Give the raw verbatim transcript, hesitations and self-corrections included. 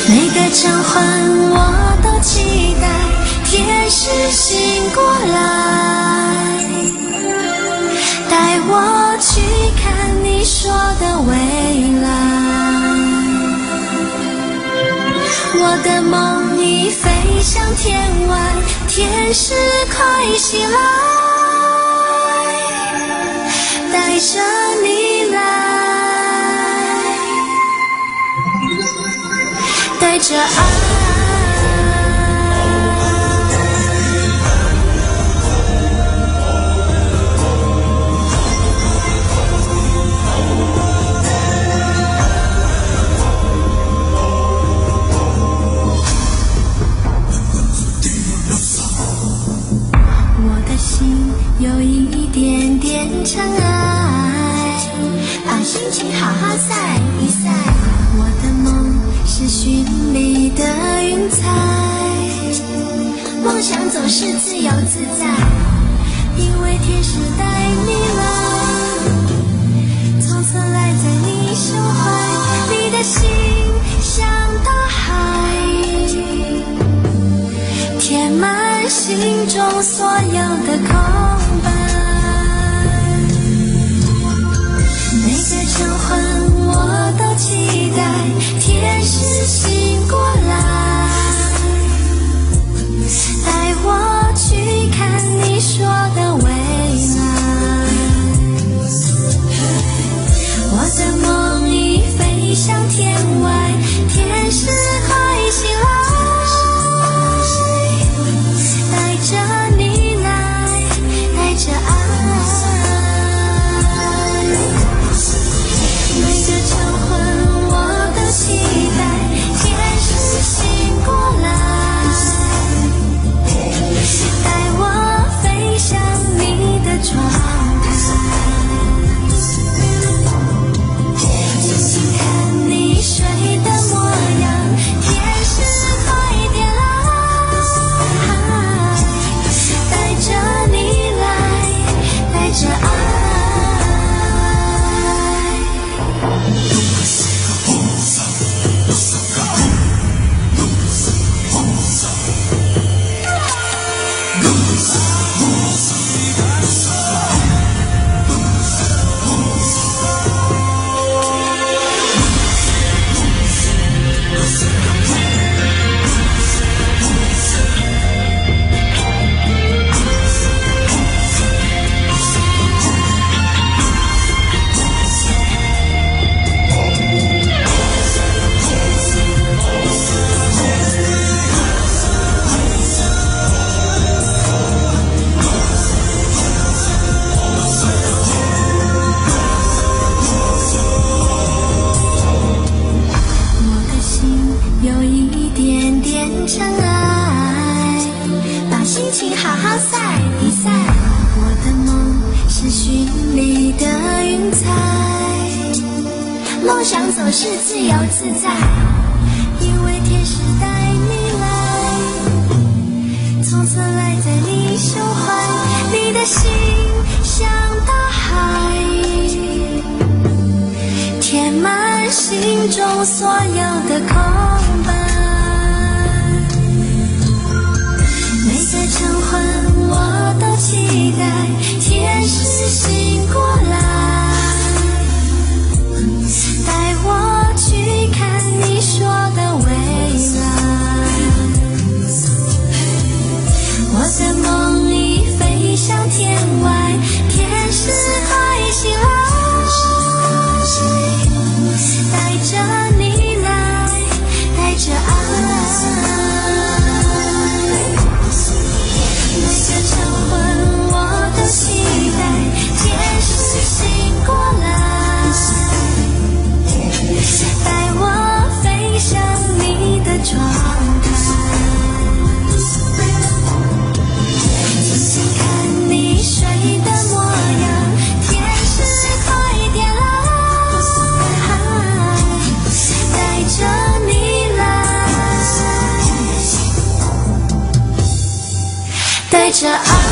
每个晨昏我都期待天使醒过来，带我去看你说的未来。我的梦已飞向天外，天使快醒来，带着你来，带着爱。有一点点尘埃，把心情好好晒一晒。我的梦是绚丽的云彩，梦想总是自由自在，因为天使带你来，从此赖在你胸怀，你的心像大海，填满心中所有的空白。每个晨昏我都期待天使醒过来，带我去看你说的未来。我的梦已飞向天外，天使快醒来，带着你来，带着爱。每个晨昏我都期待天使醒过来，带我飞向你的窗台，静静看你睡的模样，天使快点来，带着你来，带着爱。尘埃，把心情好好晒一晒。我的梦是绚丽的云彩，梦想总是自由自在，因为天使带你来，从此赖在你胸怀，你的心像大海，填满心中所有的空白。每个晨昏我都期待天使醒过来，带我去看你说的未来。我的梦已飞向天外，天使快醒来，带着你来，带着爱。每个晨昏我都期待天使醒过来，带我飞向你的窗台，静静看你睡的模样，天使快点来，带着你来，带着爱。